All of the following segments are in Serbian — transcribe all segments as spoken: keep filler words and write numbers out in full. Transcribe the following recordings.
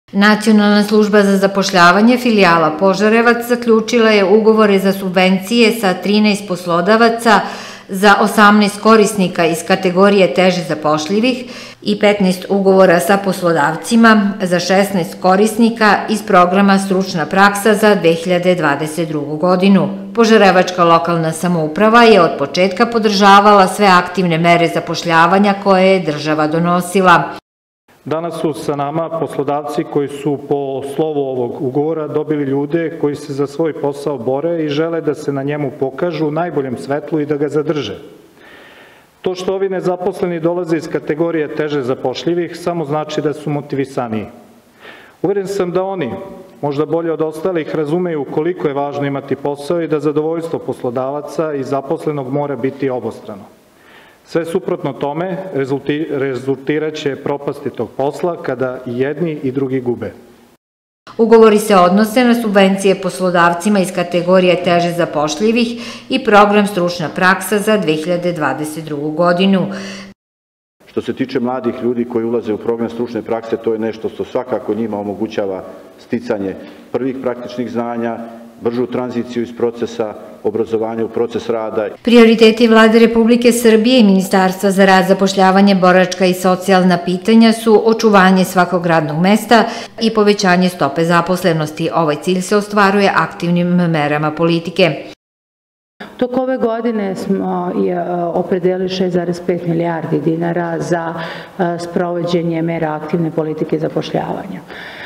Nacionalna služba za zapošljavanje filijala Požarevac zaključila je ugovore za subvencije sa trinaest poslodavaca za osamnaest korisnika iz kategorije teže zapošljivih i petnaest ugovora sa poslodavcima za šesnaest korisnika iz programa Stručna praksa za dve hiljade dvadeset drugu. godinu. Požarevačka lokalna samouprava je od početka podržavala sve aktivne mere zapošljavanja koje je država donosila. Danas su sa nama poslodavci koji su po slovu ovog ugovora dobili ljude koji se za svoj posao bore i žele da se na njemu pokažu u najboljem svetlu i da ga zadrže. To što ovi nezaposleni dolaze iz kategorije teže zapošljivih samo znači da su motivisaniji. Uveren sam da oni, možda bolje od ostalih, razumeju koliko je važno imati posao i da zadovoljstvo poslodavaca i zaposlenog mora biti obostrano. Sve suprotno tome rezultirat će propasti tog posla kada i jedni i drugi gube. Ugovori se odnose na subvencije poslodavcima iz kategorije teže zapošljivih i program Stručna praksa za dve hiljade dvadeset drugu. godinu. Što se tiče mladih ljudi koji ulaze u program stručne prakse, to je nešto što svakako njima omogućava sticanje prvih praktičnih znanja, bržu tranziciju iz procesa obrazovanja u proces rada. Prioriteti Vlade Republike Srbije i Ministarstva za rad, zapošljavanje, boračka i socijalna pitanja su očuvanje svakog radnog mesta i povećanje stope zaposlenosti. Ovaj cilj se ostvaruje aktivnim merama politike. Tok ove godine smo opredelili šest zarez pet milijardi dinara za sprovođenje mera aktivne politike zapošljavanja.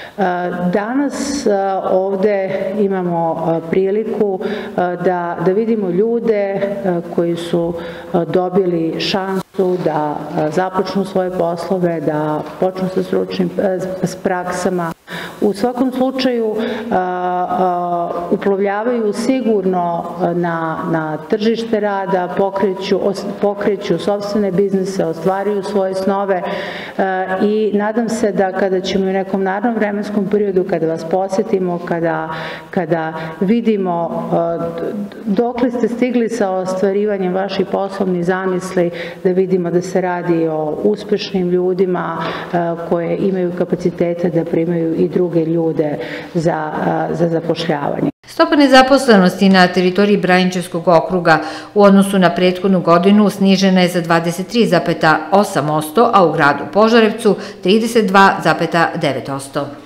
Danas ovde imamo priliku da, da vidimo ljude koji su dobili šansu da započnu svoje poslove, da počnu sa stručnim s praksama. U svakom slučaju uplovljavaju sigurno na, na tržište rada, pokreću, pokreću sopstvene biznise, ostvaruju svoje snove i nadam se da kada ćemo u nekom narednom vremenskom periodu, kada vas posetimo, kada, kada vidimo dokle ste stigli sa ostvarivanjem vaših poslovnih zamisli, da vidimo da se radi o uspešnim ljudima koje imaju kapacitete da primaju i druge ljude za, za zapošljavanje. Stopa nezaposlenosti na teritoriji Braničevskog okruga u odnosu na prethodnu godinu snižena je za dvadeset tri zarez osam posto, a u gradu Požarevcu trideset dva zarez devet posto.